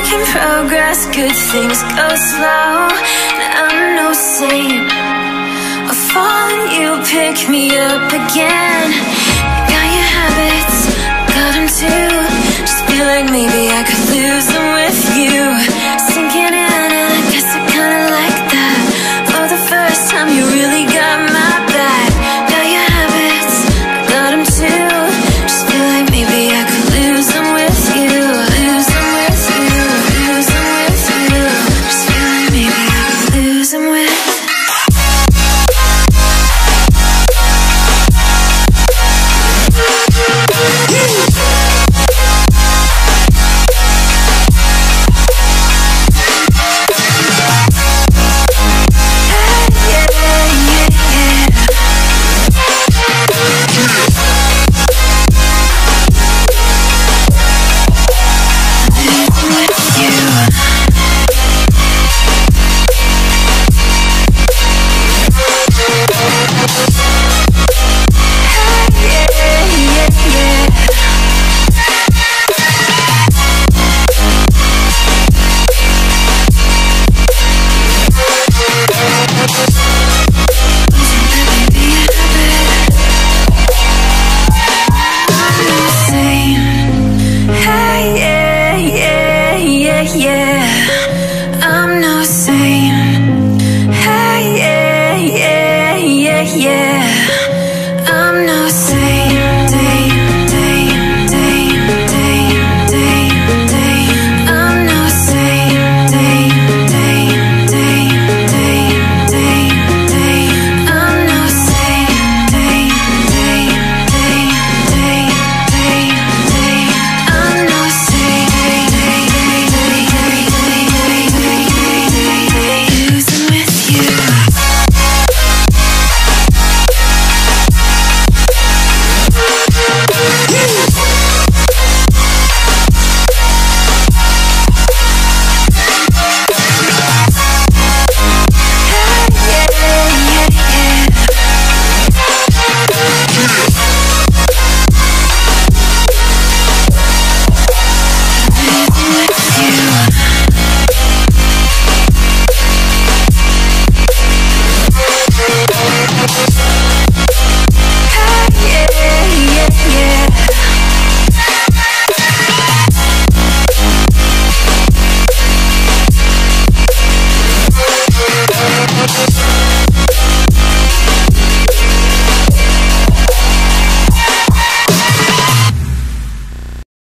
making progress, good things go slow. And I'm no saint, I'll fall and you pick me up again. Got your habits, got them too. Just feel like maybe I could lose them with you. Sinking in and I guess I kinda like that. For the first time you really got my back. Got your habits, got them too. Just feel like maybe I could lose them with you. Lose them with you, lose them with you. Just feel like maybe I could lose them with you. Yeah.